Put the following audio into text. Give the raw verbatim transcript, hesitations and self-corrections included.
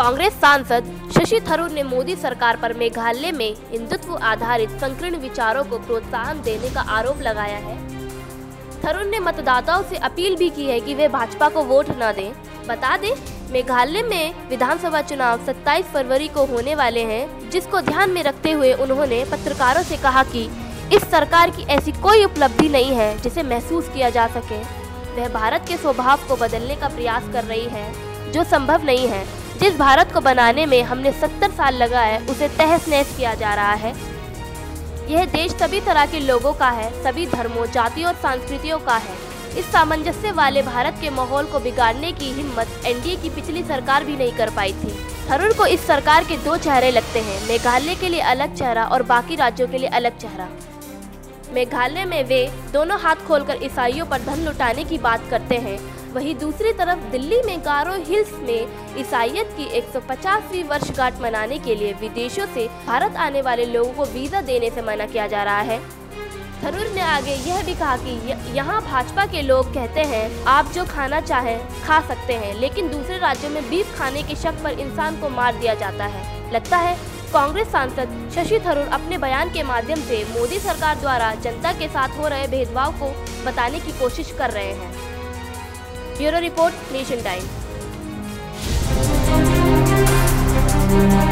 कांग्रेस सांसद शशि थरूर ने मोदी सरकार पर मेघालय में हिंदुत्व आधारित संकीर्ण विचारों को प्रोत्साहन देने का आरोप लगाया है। थरूर ने मतदाताओं से अपील भी की है कि वे भाजपा को वोट न दें। बता दें, मेघालय में विधानसभा चुनाव सत्ताईस फरवरी को होने वाले हैं, जिसको ध्यान में रखते हुए उन्होंने पत्रकारों से कहा कि इस सरकार की ऐसी कोई उपलब्धि नहीं है जिसे महसूस किया जा सके। वह भारत के स्वभाव को बदलने का प्रयास कर रही है, जो संभव नहीं है। जिस भारत को बनाने में हमने सत्तर साल लगाए, उसे तहस नहस किया जा रहा है। यह देश सभी तरह के लोगों का है, सभी धर्मों, जातियों और संस्कृतियों का है। इस सामंजस्य वाले भारत के माहौल को बिगाड़ने की हिम्मत एनडीए की पिछली सरकार भी नहीं कर पाई थी। थरूर को इस सरकार के दो चेहरे लगते हैं, मेघालय के लिए अलग चेहरा और बाकी राज्यों के लिए अलग चेहरा। मेघालय में वे दोनों हाथ खोलकर ईसाइयों पर धन लुटाने की बात करते हैं, वहीं दूसरी तरफ दिल्ली में गारो हिल्स में ईसाइयत की एक सौ पचासवीं वर्षगांठ मनाने के लिए विदेशों से भारत आने वाले लोगों को वीजा देने से मना किया जा रहा है। थरूर ने आगे यह भी कहा कि यहाँ भाजपा के लोग कहते हैं आप जो खाना चाहें खा सकते हैं, लेकिन दूसरे राज्यों में बीफ खाने के शक पर इंसान को मार दिया जाता है। लगता है कांग्रेस सांसद शशि थरूर अपने बयान के माध्यम से मोदी सरकार द्वारा जनता के साथ हो रहे भेदभाव को बताने की कोशिश कर रहे हैं। Bureau report, Nation times.